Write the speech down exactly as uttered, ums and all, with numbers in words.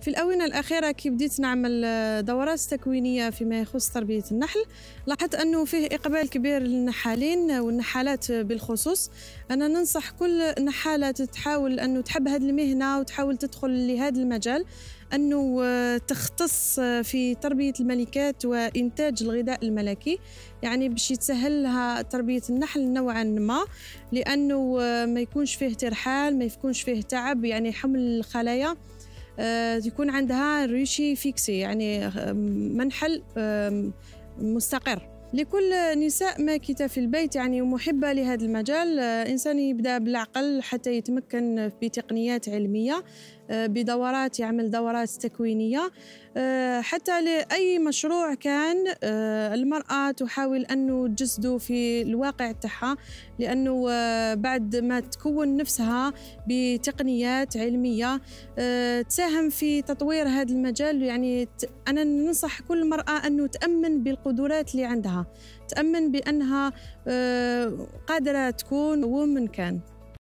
في الآونة الأخيرة كي بديت نعمل دورات تكوينية فيما يخص تربية النحل، لاحظت أنه فيه إقبال كبير للنحالين والنحالات بالخصوص. أنا ننصح كل نحالة تحاول أنه تحب هذه المهنة وتحاول تدخل لهذا المجال أنه تختص في تربية الملكات وإنتاج الغذاء الملكي، يعني باش يتسهل لها تربية النحل نوعا ما، لأنه ما يكونش فيه ترحال، ما يكونش فيه تعب، يعني حمل الخلايا يكون عندها ريشي فيكسي، يعني منحل مستقر. لكل نساء ماكثة في البيت يعني ومحبة لهذا المجال، إنسان يبدأ بالعقل حتى يتمكن بتقنيات علمية، بدورات، يعمل دورات تكوينية، حتى لأي مشروع كان المرأة تحاول أنه تجسده في الواقع تاعها، لأنه بعد ما تكون نفسها بتقنيات علمية تساهم في تطوير هذا المجال. يعني أنا ننصح كل مرأة أنه تأمن بالقدرات اللي عندها، تأمن بأنها قادرة تكون ومن كان.